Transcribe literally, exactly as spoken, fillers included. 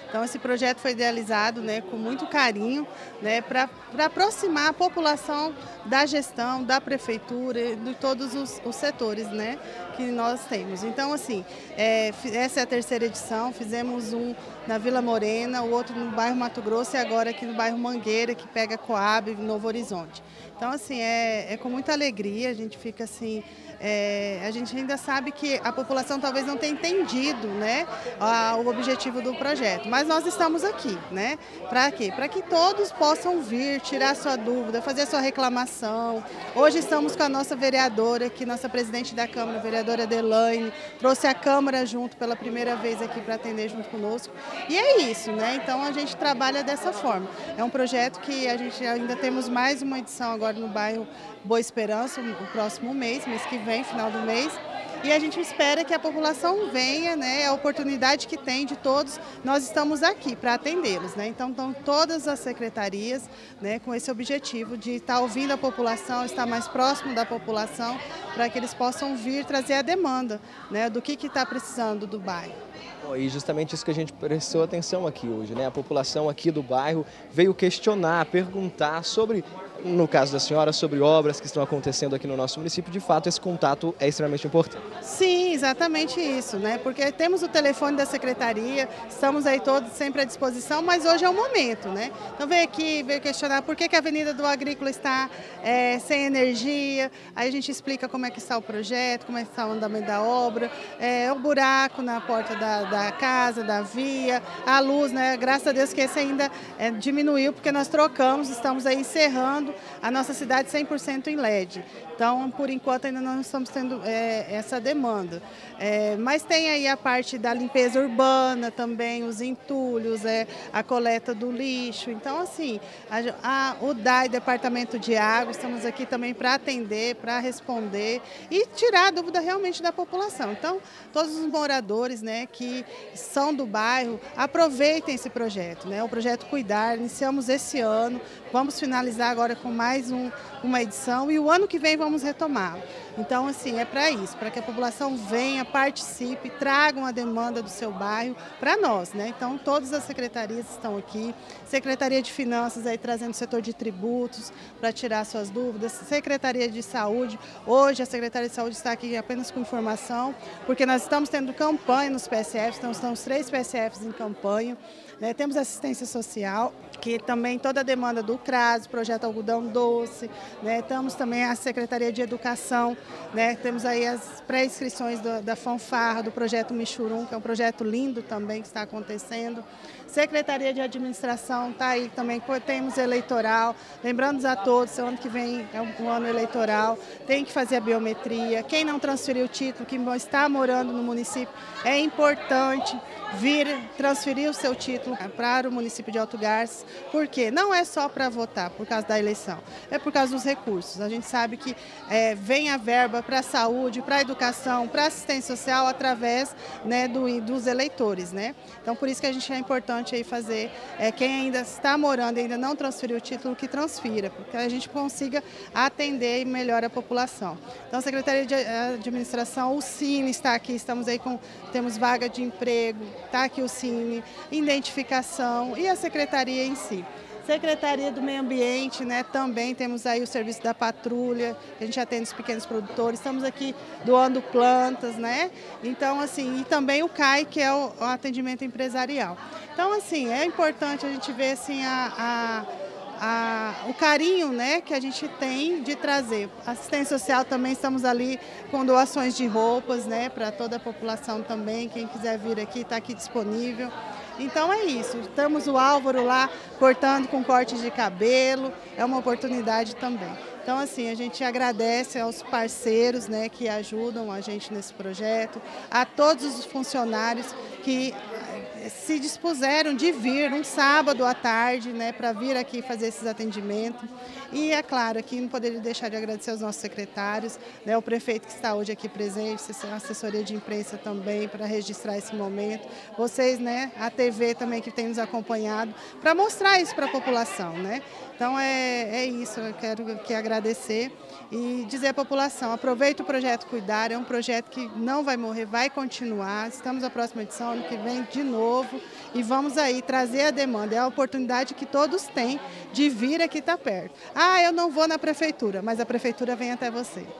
Então esse projeto foi idealizado, né, com muito carinho, né, para aproximar a população da gestão, da prefeitura, de todos os, os setores, né, que nós temos. Então assim, é, essa é a terceira edição, fizemos um na Vila Morena, o outro no bairro Mato Grosso e agora aqui no bairro Mangueira, que pega Coab e Novo Horizonte. Então assim, é, é com muita alegria, a gente fica assim, é, a gente ainda sabe que a população talvez não tenha entendido, né, a, o objetivo do projeto, mas nós estamos aqui, né, para quê? Para que todos possam vir, tirar sua dúvida, fazer sua reclamação. Hoje estamos com a nossa vereadora aqui, nossa presidente da Câmara, a vereadora Adelaine, trouxe a Câmara junto pela primeira vez aqui para atender junto conosco. E é isso, né? Então a gente trabalha dessa forma. É um projeto que a gente ainda temos mais uma edição agora no bairro Boa Esperança, no próximo mês, mês que vem, final do mês. E a gente espera que a população venha, né, a oportunidade que tem de todos, nós estamos aqui para atendê-los, né? Então estão todas as secretarias, né, com esse objetivo de estar ouvindo a população, estar mais próximo da população, para que eles possam vir trazer a demanda, né, do que que está precisando do bairro. E justamente isso que a gente prestou atenção aqui hoje, né? A população aqui do bairro veio questionar, perguntar sobre, no caso da senhora, sobre obras que estão acontecendo aqui no nosso município. De fato, esse contato é extremamente importante. Sim, exatamente isso, né? Porque temos o telefone da secretaria, estamos aí todos sempre à disposição, mas hoje é o momento, né? Então veio aqui, veio questionar por que que a Avenida do Agrícola está é, sem energia, aí a gente explica como é que está o projeto, como é que está o andamento da obra, é, o buraco na porta da, da casa, da via, a luz, né? Graças a Deus que esse ainda é, diminuiu, porque nós trocamos, estamos aí encerrando a nossa cidade cem por cento em L E D. Então, por enquanto, ainda não estamos tendo é, essa demanda. É, mas tem aí a parte da limpeza urbana também, os entulhos, é, a coleta do lixo. Então, assim, a, a, o D A I, Departamento de Água, estamos aqui também para atender, para responder e tirar a dúvida realmente da população. Então, todos os moradores, né, que são do bairro, aproveitem esse projeto, né, o projeto Cuidar. Iniciamos esse ano, vamos finalizar agora com mais um, uma edição e o ano que vem vamos retomar. Então, assim, é para isso, para que a população venha, participe, tragam a demanda do seu bairro para nós, né? Então, todas as secretarias estão aqui, Secretaria de Finanças aí trazendo o setor de tributos para tirar suas dúvidas, Secretaria de Saúde, hoje a Secretaria de Saúde está aqui apenas com informação, porque nós estamos tendo campanha nos P S Fs, então estamos três P S Fs em campanha, né? Temos assistência social, que também toda a demanda do CRAS, Projeto Algodão Doce, né? Temos também a Secretaria de Educação, né? Temos aí as pré-inscrições da fanfarra, do Projeto Michurum, que é um projeto lindo também que está acontecendo. Secretaria de Administração está aí também, temos eleitoral, lembrando a todos, o ano que vem é um ano eleitoral, tem que fazer a biometria, quem não transferiu o título, que está morando no município, é importante vir transferir o seu título para o município de Alto Garças, porque não é só para votar por causa da eleição, é por causa dos recursos. A gente sabe que é, vem a verba para a saúde, para a educação, para a assistência social através, né, do, dos eleitores, né? Então, por isso que a gente é importante aí fazer, é, quem ainda está morando e ainda não transferiu o título, que transfira, porque a gente consiga atender e melhor a população. Então, a Secretaria de Administração, o Cine está aqui, estamos aí com, temos vaga de emprego, está aqui o Cine, identificação e a Secretaria em si. Secretaria do Meio Ambiente, né, também temos aí o serviço da patrulha, a gente atende os pequenos produtores, estamos aqui doando plantas, né? Então, assim, e também o C A I, que é o, o atendimento empresarial. Então, assim, é importante a gente ver, assim, a... a A, o carinho, né, que a gente tem de trazer. Assistência social também, estamos ali com doações de roupas, né, para toda a população também, quem quiser vir aqui está aqui disponível. Então é isso, temos o Álvaro lá cortando com cortes de cabelo, é uma oportunidade também. Então, assim, a gente agradece aos parceiros, né, que ajudam a gente nesse projeto, a todos os funcionários que se dispuseram de vir um sábado à tarde, né, para vir aqui fazer esses atendimentos. E, é claro, aqui não poderia deixar de agradecer aos nossos secretários, né, o prefeito que está hoje aqui presente, a assessoria de imprensa também, para registrar esse momento. Vocês, né, a T V também que tem nos acompanhado, para mostrar isso para a população, né? Então, é, é isso, eu quero aqui agradecer e dizer à população, aproveite o projeto Cuidar, é um projeto que não vai morrer, vai continuar. Estamos na próxima edição, ano que vem, de novo. povo e vamos aí trazer a demanda. É a oportunidade que todos têm de vir aqui estar perto. Ah, eu não vou na prefeitura, mas a prefeitura vem até você.